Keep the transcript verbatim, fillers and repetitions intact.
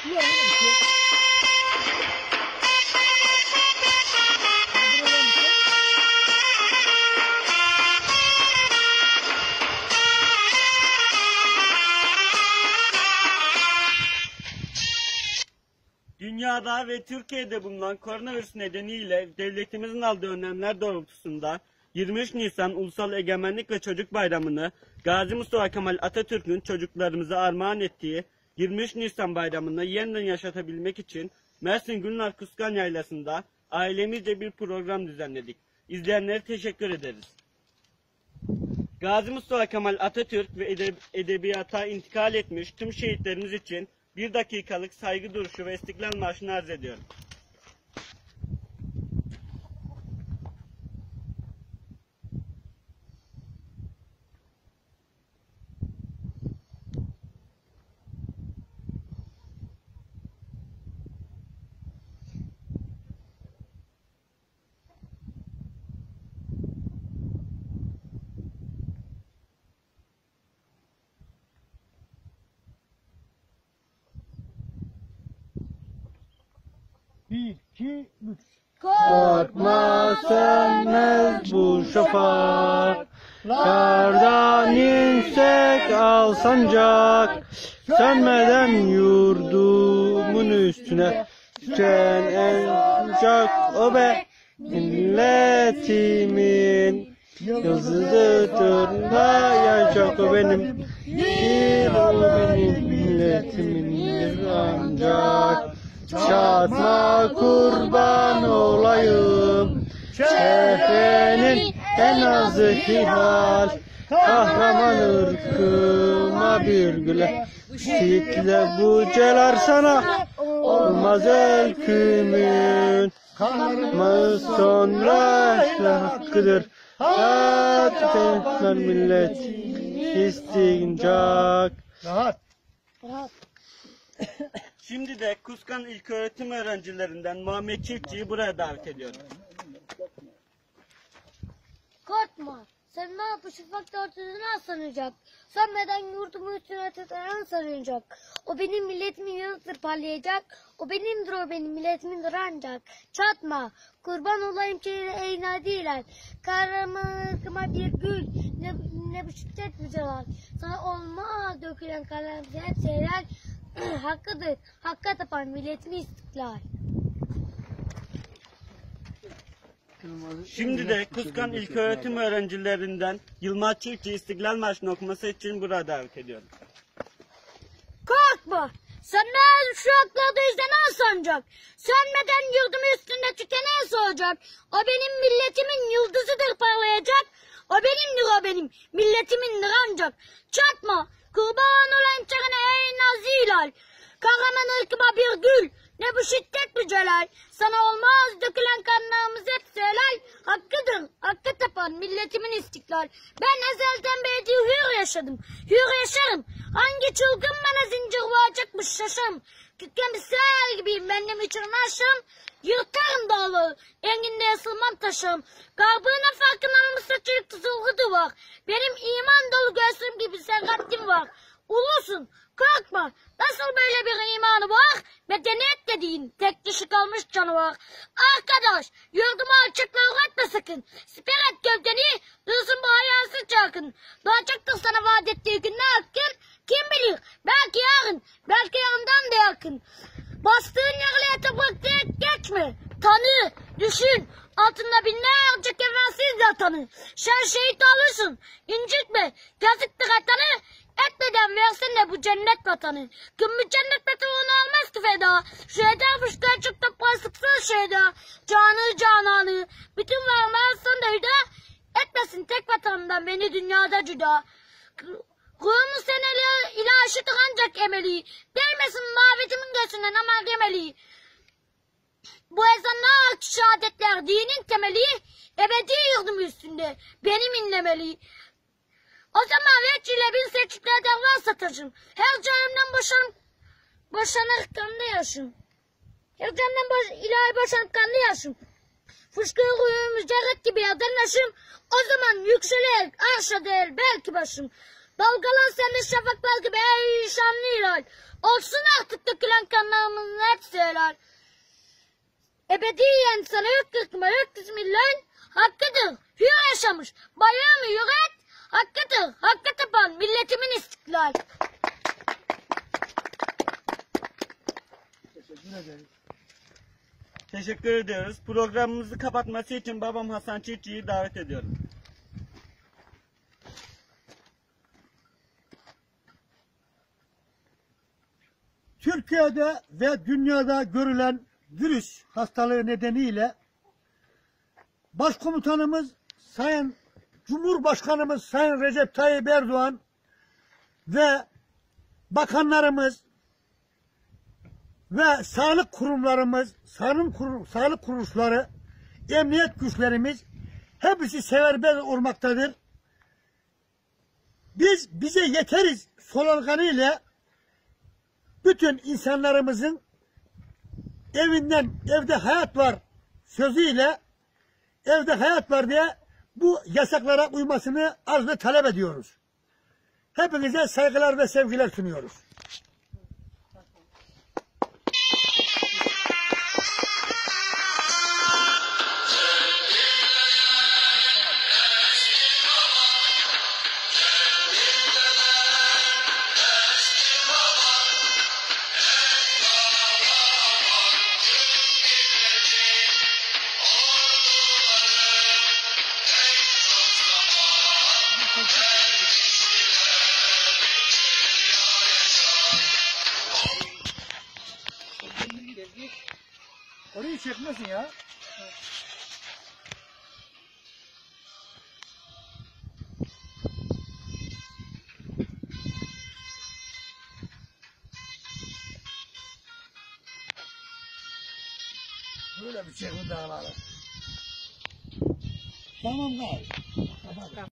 Dünyada ve Türkiye'de bulunan koronavirüs nedeniyle devletimizin aldığı önlemler doğrultusunda yirmi üç Nisan Ulusal Egemenlik ve Çocuk Bayramı'nı Gazi Mustafa Kemal Atatürk'ün çocuklarımıza armağan ettiği yirmi üç Nisan Bayramı'nı yeniden yaşatabilmek için Mersin Gülnar Kuskan Yaylası'nda ailemizce bir program düzenledik. İzleyenlere teşekkür ederiz. Gazi Mustafa Kemal Atatürk ve edeb edebiyata intikal etmiş tüm şehitlerimiz için bir dakikalık saygı duruşu ve İstiklal Marşı'nı arz ediyorum. Bir, iki, üç. Korkma sönmez bu şafak, kardan insek al sancak, sönmeden yurdumun üstüne düşen en sıcak o be milletimin yıldızıdır da yaşak o benim, bir o benim milletimindir ancak. Çatma kurban olayım, şehrenin en azı hilal, kahraman ırkıma bir güle, şiitle bu celar sana, olmaz ülkümün, kanımız sonra hakkıdır, hatta millet istincak. Rahat. Şimdi de Kuskan İlköğretim öğrencilerinden Muhammed Çiftçi'yi buraya davet ediyorum. Korkma, sen ne yapıp şafakta ortadan sanacak. Sönmeden yurdumun üstüne tutaran sanacak. O benim milletimin yanıtır parlayacak. O benimdir, o benim milletimindir ancak. Çatma, kurban olayım şehre ey nadiler. Kahraman ırkıma bir gül, ne, ne bu şiddet mücadele. Sana olma dökülen kalem hep şeyler. Hakkıdır, hakka tapan milletimi istiklal. Şimdi de Kuskan İlköğretim öğrencilerinden Yılmaz Çiftçi İstiklal Marşı'nı okuması için buraya davet ediyorum. Korkma, sen ne şu haklarda izlenen sancak. Sönmeden yurdum üstünde tükenen soğuyacak. O benim milletimin yıldızıdır parlayacak. O benimdir, o benim milletimindir ancak. Çatma, kurban olan çarına ey nazilal. Kahraman ırkıma bir gül, ne bu şiddet bu celal. Sana olmaz dökülen kanlarımız hep selal. Hakkıdır, hakkı tapan milletimin istiklal. Ben ezelden beri hür yaşadım, hür yaşarım. Hangi çılgın bana zincir vuracakmış şaşım. Kükken bir sel gibiyim, benim için aşım. Yırtarım dağları, enginde yasılmam taşım. Garbığına farkın almışsa çelik tuzulgu duvar. Benim iman dolu göğsüm gibi serhattim var. Ulusun, korkma, nasıl böyle bir imanı var? Medeniyet dediğin tek dişi kalmış canavar. Arkadaş, yurdumu alçakla uğratma sakın. Siper et gövdeni, dursun bu hayasız çarkın. Doğacaktır sana vaat ettiği günler hakkın. Kim bilir, belki yarın, belki yarından da yakın. Bastığın yerlere toprak geçme. Tanı, düşün, altında binlerce kefensiz yatanı. Sen şehit olursun, incitme, yazıktır atanı. Etmeden versin de bu cennet vatanı. Gümbür cennet vatanı olmaz ki feda. Şu eder fışkıya çık toprağa sıksın şeyda. Canı cananı, bütün varlığı son hüda. Etmesin tek vatanından beni dünyada cüda. Ruhumu seneli ile aşıktır ancak emeli. Değmesin mavetimin göğsünden ama gemeli. Bu ezanlar şehadetler dinin temeli. Ebedi yurdum üstünde benim inlemeli. O zaman veçile bin seçikler dervan satacağım. Her canımdan boşanıp boşanır kanlı yaşım. Her canımdan boş, ilahi boşanıp kanlı yaşım. Fışkırır uyuyor mücerret gibi yerden yaşım. O zaman yükselir arşa değil belki başım. Dalgalan sen de şafaklar gibi ey şanlı hilal. Olsun artık dökülen kanlarımızın hepsi helal. Ebediyen sana yok kırkma yok bismillah. Hakkıdır hür yaşamış bayrağımı yüret. Hakkıdır hakkı tapan milletimin istiklal. Teşekkür ederiz. Teşekkür ediyoruz. Programımızı kapatması için babam Hasan Çiftçi'yi davet ediyorum. Türkiye'de ve dünyada görülen virüs hastalığı nedeniyle Başkomutanımız Sayın Cumhurbaşkanımız Sayın Recep Tayyip Erdoğan ve bakanlarımız ve sağlık kurumlarımız, sağlık, kurum, sağlık kuruluşları, emniyet güçlerimiz hepsi seferber olmaktadır. Biz bize yeteriz sloganıyla bütün insanlarımızın evinden, evde hayat var sözüyle evde hayat var diye bu yasaklara uymasını arz ve talep ediyoruz. Hepinize saygılar ve sevgiler sunuyoruz. Orayı çekmesin ya. Böyle bir çekme dağları. Tamam galiba. Tamam.